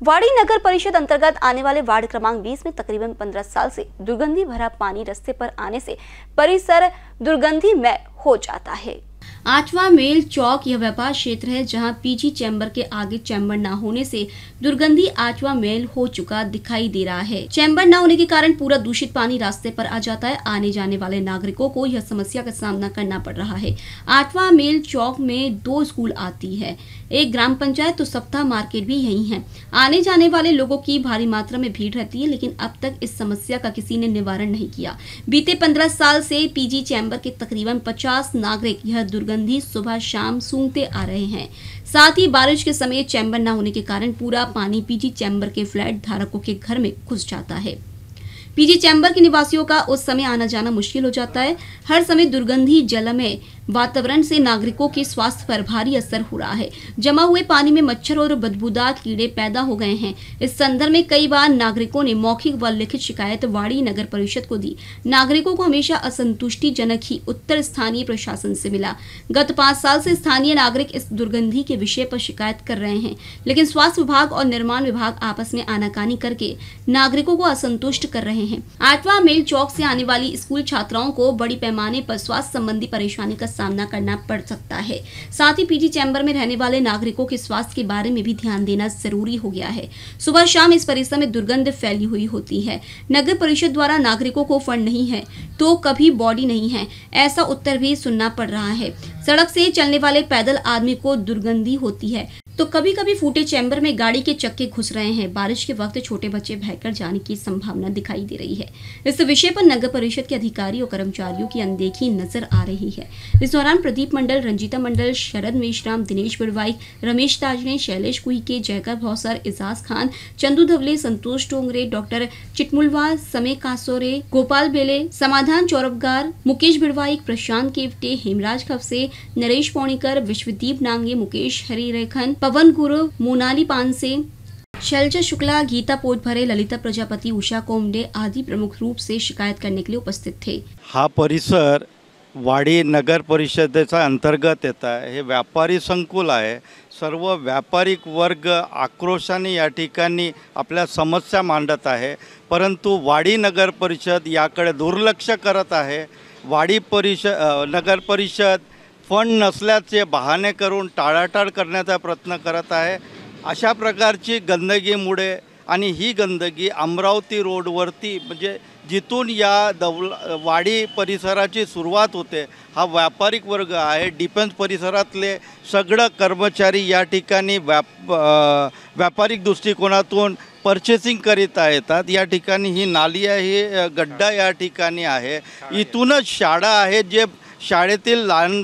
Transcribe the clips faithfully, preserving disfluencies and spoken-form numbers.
वाड़ी नगर परिषद अंतर्गत आने वाले वार्ड क्रमांक बीस में तकरीबन पंद्रह साल से दुर्गंधी भरा पानी रास्ते पर आने से परिसर दुर्गंधीमय हो जाता है। आठवां मेल चौक यह व्यापार क्षेत्र है जहां पीजी चैम्बर के आगे चैम्बर न होने से दुर्गंधी आठवां मेल हो चुका दिखाई दे रहा है। चैम्बर न होने के कारण पूरा दूषित पानी रास्ते पर आ जाता है। आने जाने वाले नागरिकों को यह समस्या का सामना करना पड़ रहा है। आठवां मेल चौक में दो स्कूल आती है, एक ग्राम पंचायत तो सप्ताह मार्केट भी यही है। आने जाने वाले लोगों की भारी मात्रा में भीड़ रहती है, लेकिन अब तक इस समस्या का किसी ने निवारण नहीं किया। बीते पंद्रह साल से पीजी चैम्बर के तकरीबन पचास नागरिक यह दुर्गंधी सुबह शाम सूंघते आ रहे हैं। साथ ही बारिश के समय चैम्बर न होने के कारण पूरा पानी पीजी चैम्बर के फ्लैट धारकों के घर में घुस जाता है। पीजी चैम्बर के निवासियों का उस समय आना जाना मुश्किल हो जाता है। हर समय दुर्गंधी जलमय वातावरण से नागरिकों के स्वास्थ्य पर भारी असर हो रहा है। जमा हुए पानी में मच्छर और बदबूदार कीड़े पैदा हो गए हैं। इस संदर्भ में कई बार नागरिकों ने मौखिक व लिखित शिकायत वाड़ी नगर परिषद को दी। नागरिकों को हमेशा असंतुष्टिजनक ही उत्तर स्थानीय प्रशासन से मिला। गत पाँच साल से स्थानीय नागरिक इस दुर्गंधी के विषय पर शिकायत कर रहे हैं, लेकिन स्वास्थ्य विभाग और निर्माण विभाग आपस में आनाकानी करके नागरिकों को असंतुष्ट कर रहे हैं। आठवां मेल चौक से आने वाली स्कूल छात्राओं को बड़ी पैमाने पर स्वास्थ्य संबंधी परेशानी का सामना करना पड़ सकता है। साथ ही पीजी चैम्बर में रहने वाले नागरिकों के स्वास्थ्य के बारे में भी ध्यान देना जरूरी हो गया है। सुबह शाम इस परिसर में दुर्गंध फैली हुई होती है। नगर परिषद द्वारा नागरिकों को फंड नहीं है तो कभी बॉडी नहीं है, ऐसा उत्तर भी सुनना पड़ रहा है। सड़क से चलने वाले पैदल आदमी को दुर्गंधी होती है तो कभी कभी फूटे चैम्बर में गाड़ी के चक्के घुस रहे हैं। बारिश के वक्त छोटे बच्चे बहकर जाने की संभावना दिखाई दे रही है। इस विषय पर नगर परिषद के अधिकारी और कर्मचारियों की अनदेखी नजर आ रही है। इस दौरान प्रदीप मंडल, रंजीता मंडल, शरद मेश्राम, दिनेश बिड़वाई, रमेश ताजने, शैलेश कुहीके, जयकर भौसर, इजाज खान, चंदू धवले, संतोष टोंगरे, डॉक्टर चिटमुलवा, समय कासोरे, गोपाल बेले, समाधान चौरबगार, मुकेश बिड़वाई, प्रशांत केवटे, हेमराज खवसे, नरेश पौणीकर, विश्वदीप नांगे, मुकेश हरिरेखन, पवन गुरु, मोनाली पानसे, शैलजा शुक्ला, गीता पोटभरे, ललिता प्रजापति, उषा कोमडे आदि प्रमुख रूप से शिकायत करने के लिए उपस्थित थे। हा परिसर वाडी नगर परिषदेचा अंतर्गत येत आहे। हे व्यापारी संकुल आहे। सर्व व्यापारिक वर्ग आक्रोशाने या ठिकाणी आपल्या समस्या मांडत आहे, परंतु वाडी नगर परिषद याकडे दुर्लक्ष करत आहे। वाडी परिषद नगर परिषद फंड नसल्याचे बहाणे करून टाळाटाळ करण्याचा प्रयत्न करत आहे। अशा प्रकारची गंदगीमुळे आणि ही गंदगी अमरावती रोडवरती म्हणजे जिथून या दौल वाडी परिसराची सुरुवात होते हा व्यापारिक वर्ग आहे। डिफेन्स परिसरातले सगळे कर्मचारी या ठिकाणी व्याप व्यापारिक दृष्टिकोनातून पर्चेसिंग करीत येतात। या ठिकाणी ही नाली आहे, गड्डा या ठिकाणी आहे। इथूनच शाळा आहे जे शाळेतील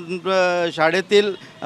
लहान शाळेतील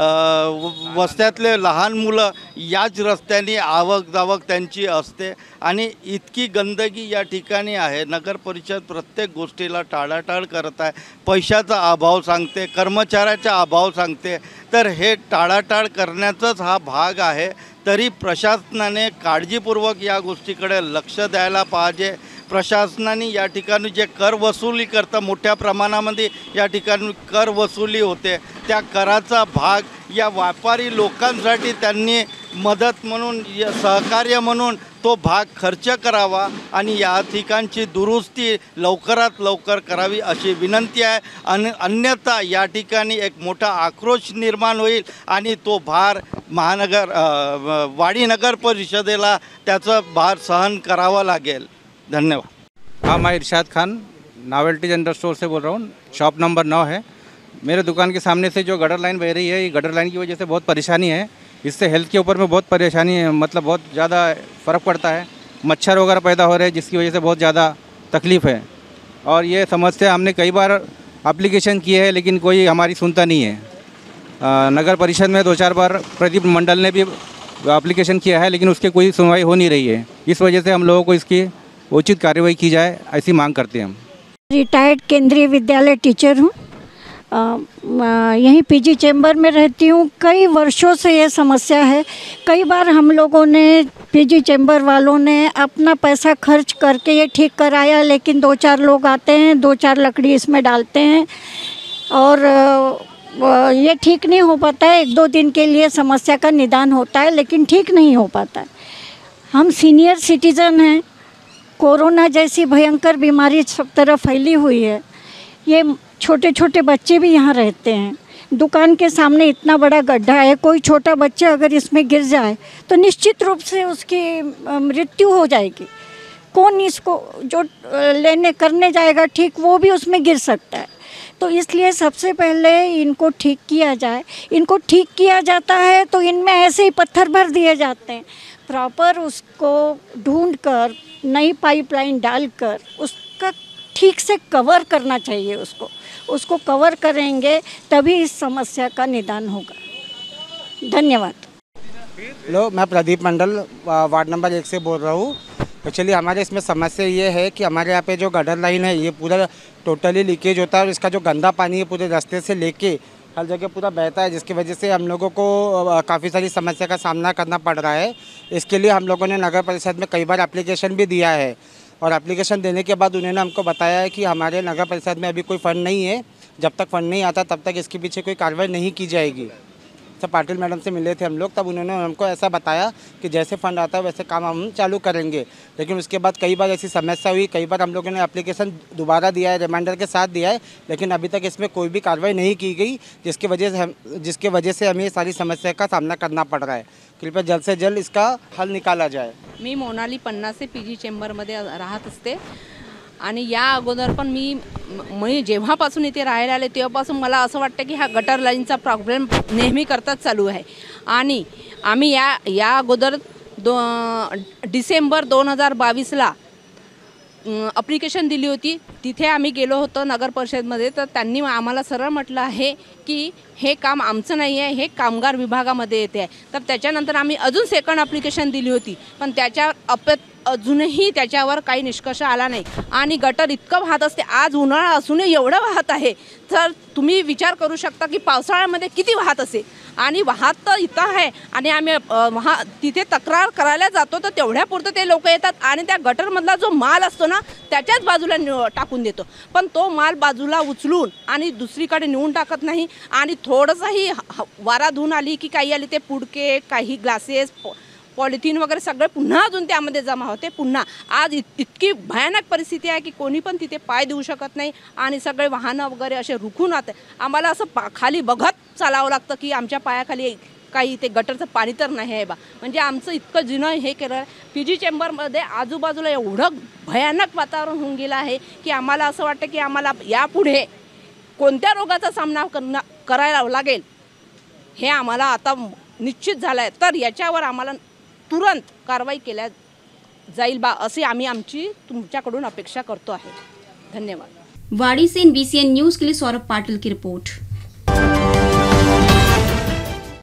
वस्त्यातले लहान मुलं याच रस्त्याने आवक जावक त्यांची असते आणि इतकी गंदगी या ठिकाणी आहे। नगर परिषद प्रत्येक गोष्टीला टाळाटाळ करत आहे। पैशाचा अभाव सांगते, कर्मचाऱ्याचा अभाव सांगते, तर हे टाळाटाळ करण्याचाच हा भाग आहे। तरी प्रशासनाने काळजीपूर्वक या गोष्टीकडे लक्ष द्यायला पाहिजे। प्रशासनाने या ठिकाणी जे कर वसुली करता मोठ्या प्रमाणामध्ये या ठिकाणी कर वसुली होते, त्या कराचा भाग या व्यापारी लोकांसाठी त्यांनी मदत म्हणून सहकार्य म्हणून तो भाग खर्च करावा आणि या ठिकाणची दुरुस्ती लवकरात लवकर करावी अशी विनंती आहे। अन अन्यथा या ठिकाणी एक मोठा आक्रोश निर्माण होईल आणि तो भार महानगर वाडी नगर परिषदेला त्याचा भार सहन करावा लागेल। धन्यवाद। हाँ, मैं Irshad Khan novelty general store से बोल रहा हूँ। शॉप नंबर नौ है। मेरे दुकान के सामने से जो गटर लाइन बह रही है, ये गटर लाइन की वजह से बहुत परेशानी है। इससे हेल्थ के ऊपर में बहुत परेशानी है, मतलब बहुत ज़्यादा फ़र्क पड़ता है। मच्छर वगैरह पैदा हो रहे हैं जिसकी वजह से बहुत ज़्यादा तकलीफ़ है। और ये समस्या हमने कई बार एप्लीकेशन की है लेकिन कोई हमारी सुनता नहीं है। आ, नगर परिषद में दो चार बार प्रदीप मंडल ने भी एप्लीकेशन किया है लेकिन उसकी कोई सुनवाई हो नहीं रही है। इस वजह से हम लोगों को इसकी उचित कार्रवाई की जाए ऐसी मांग करते हैं हम। रिटायर्ड केंद्रीय विद्यालय टीचर हूँ। यहीं पीजी चैम्बर में रहती हूँ। कई वर्षों से ये समस्या है। कई बार हम लोगों ने पीजी चैम्बर वालों ने अपना पैसा खर्च करके ये ठीक कराया, लेकिन दो चार लोग आते हैं, दो चार लकड़ी इसमें डालते हैं और ये ठीक नहीं हो पाता है। एक दो दिन के लिए समस्या का निदान होता है लेकिन ठीक नहीं हो पाता है। हम सीनियर सिटीज़न हैं, कोरोना जैसी भयंकर बीमारी सब तरफ फैली हुई है। ये छोटे छोटे बच्चे भी यहाँ रहते हैं। दुकान के सामने इतना बड़ा गड्ढा है, कोई छोटा बच्चा अगर इसमें गिर जाए तो निश्चित रूप से उसकी मृत्यु हो जाएगी। कौन इसको जो लेने करने जाएगा ठीक, वो भी उसमें गिर सकता है। तो इसलिए सबसे पहले इनको ठीक किया जाए। इनको ठीक किया जाता है तो इनमें ऐसे ही पत्थर भर दिए जाते हैं। प्रॉपर उसको ढूंढ कर नई पाइपलाइन डालकर उसका ठीक से कवर करना चाहिए। उसको उसको कवर करेंगे तभी इस समस्या का निदान होगा। धन्यवाद। हेलो, मैं प्रदीप मंडल वार्ड नंबर एक से बोल रहा हूँ। एक्चुअली हमारे इसमें समस्या ये है कि हमारे यहाँ पे जो गटर लाइन है ये पूरा टोटली लीकेज होता है और इसका जो गंदा पानी है पूरे रास्ते से लेके हर जगह पूरा बहता है, जिसकी वजह से हम लोगों को काफ़ी सारी समस्या का सामना करना पड़ रहा है। इसके लिए हम लोगों ने नगर परिषद में कई बार एप्लीकेशन भी दिया है और एप्लीकेशन देने के बाद उन्होंने हमको बताया है कि हमारे नगर परिषद में अभी कोई फंड नहीं है, जब तक फंड नहीं आता तब तक इसके पीछे कोई कार्रवाई नहीं की जाएगी। तो पाटिल मैडम से मिले थे हम लोग, तब उन्होंने हमको ऐसा बताया कि जैसे फंड आता है वैसे काम हम चालू करेंगे। लेकिन उसके बाद कई बार ऐसी समस्या हुई, कई बार हम लोगों ने एप्लीकेशन दोबारा दिया है, रिमाइंडर के साथ दिया है, लेकिन अभी तक इसमें कोई भी कार्रवाई नहीं की गई, जिसकी वजह से हम जिसकी वजह से हमें सारी समस्या का सामना करना पड़ रहा है। कृपया जल्द से जल्द इसका हल निकाला जाए। मी मोनाली पन्नास से पी जी चेंबरमध्ये राहत असते आणि या अगोदर पण मी मी जेव्हापासून इथे राहायला आले तेव्हापासून मला असं वाटतं की हा गटर लाईनचा प्रॉब्लेम नेहमी करताच चालू आहे। आणि आम्ही या या अगोदर दो डिसेंबर दोन हजार बावीसला ॲप्लिकेशन दिली होती। तिथे आम्ही गेलो होतो नगर परिषदमध्ये, तर त्यांनी आम्हाला सरळ म्हटलं आहे की हे काम आमचं नाही आहे, हे कामगार विभागामध्ये येते आहे। तर त्याच्यानंतर आम्ही अजून सेकंड ॲप्लिकेशन दिली होती, पण त्याच्या अप अजूनही त्याच्यावर काही निष्कर्ष आला नाही आणि गटर इतकं वाहत असते। आज उन्हाळा असूनही एवढं वाहत आहे, तर तुम्ही विचार करू शकता की पावसाळ्यामध्ये किती वाहत असेल। आणि वाहत तर इथं आहे आणि आम्ही वहा तिथे तक्रार करायला जातो तर तेवढ्यापुरतं ते लोक येतात आणि त्या गटरमधला जो माल असतो ना त्याच्याच बाजूला टाकून देतो, पण तो माल बाजूला उचलून आणि दुसरीकडे नेऊन टाकत नाही। आणि थोडंसंही वारा धुवून आली की काही आली ते पुडके, काही ग्लासेस, पॉलिथिन वगैरे सगळे पुन्हा अजून त्यामध्ये जमा होते। पुन्हा आज इतकी भयानक परिस्थिती आहे की कोणी पण तिथे पाय देऊ शकत नाही आणि सगळे वाहनं वगैरे असे रुखून आते। आम्हाला असं खाली बघत चालावं लागतं की आमच्या पायाखाली काही ते गटरचं पाणी तर नाही आहे बा। म्हणजे आमचं इतकं जुनं हे केलं। पी जी चेंबरमध्ये आजूबाजूला एवढं भयानक वातावरण होऊन गेलं आहे की आम्हाला असं वाटतं की आम्हाला यापुढे कोणत्या रोगाचा सामना करना करायला लागेल हे आम्हाला आता निश्चित झालं आहे। तर याच्यावर आम्हाला तुरंत कारवाई केल्या जाईल बा असे आम्ही आमची तुमच्याकडून अपेक्षा करतो आहे। धन्यवाद। वाड़ी से एनबीसीएन न्यूज के लिए सौरभ पाटिल की रिपोर्ट।